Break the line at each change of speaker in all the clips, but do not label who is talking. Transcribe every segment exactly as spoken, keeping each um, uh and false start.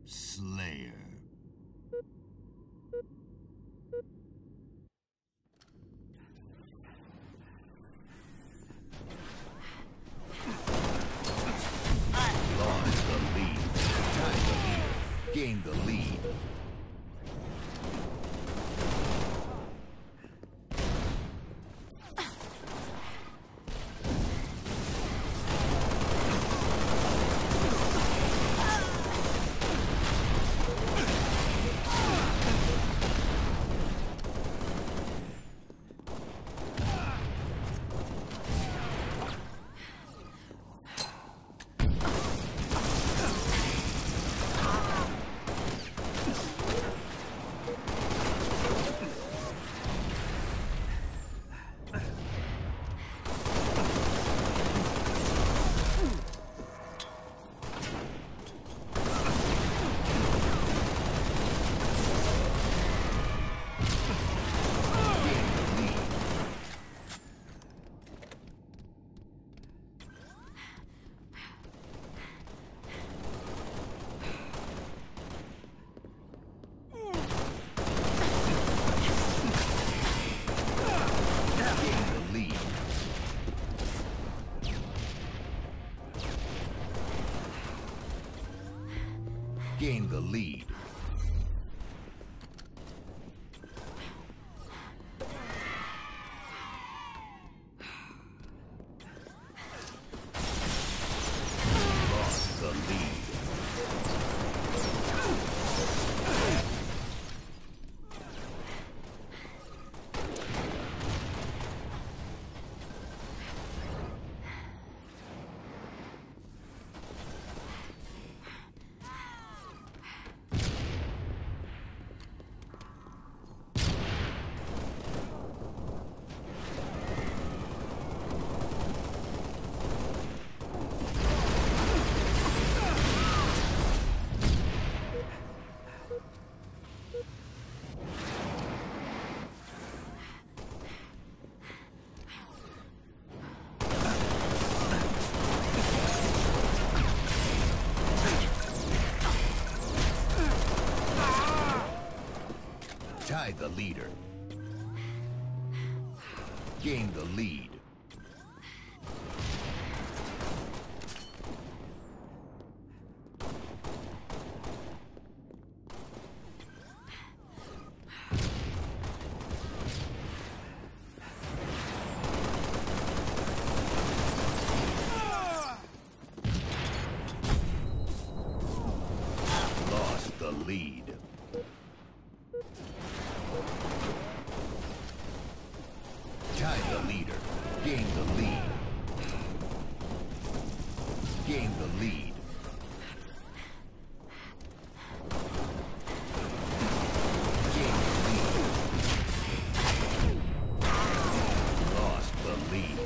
Slayer. Lost the lead. Tied the leader. Gained the lead. Gain the lead. Lost the lead. Tie the leader. Gain the lead. Lost the lead. Tie the leader. Gain the lead. Gain the lead. Gain the lead. Lost the lead.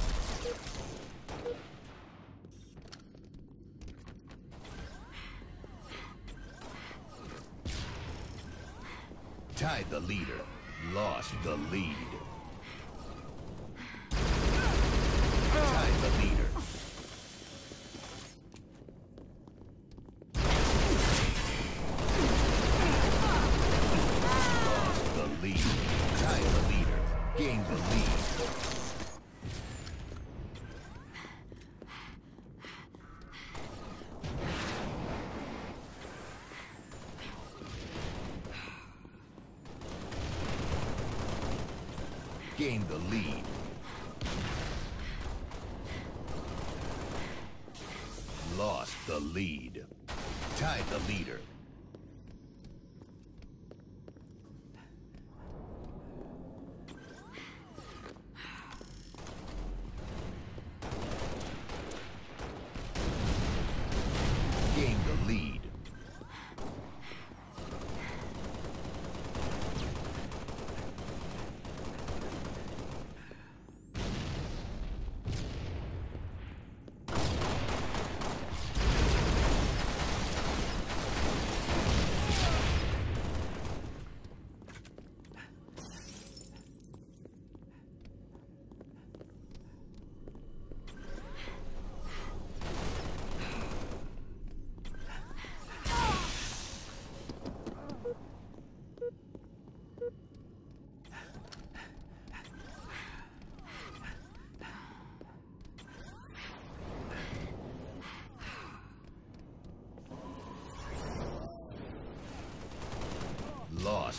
Tie the leader. Lost the lead. Tie the leader. Lost the lead. Tie the leader. Gain the lead. Gain the lead. Lost the lead. Tied the leader. Gain the lead.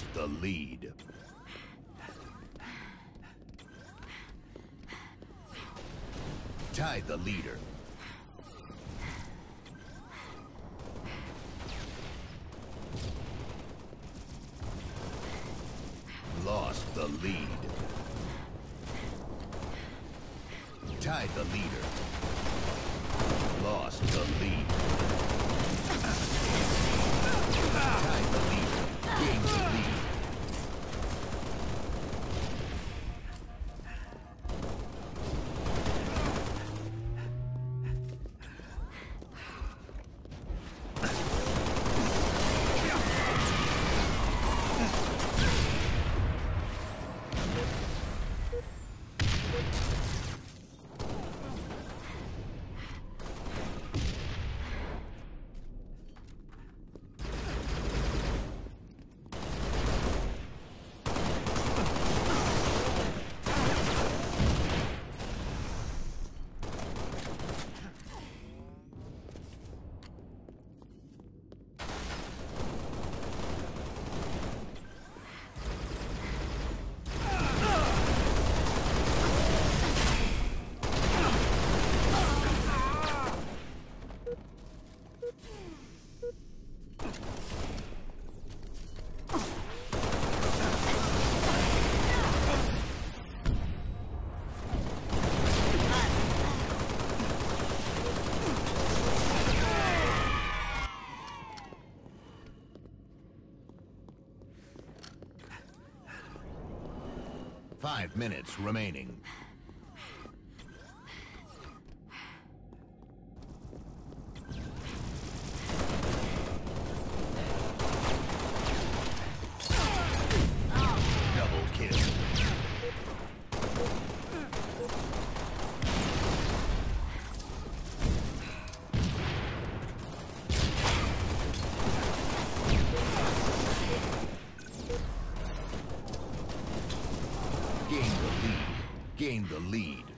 Lost the lead. Tied the leader. Lost the lead. Tied the leader. Lost the lead. Tied the leader. Gained the lead. Five minutes remaining. Double kill. Gain the lead. Gain the lead.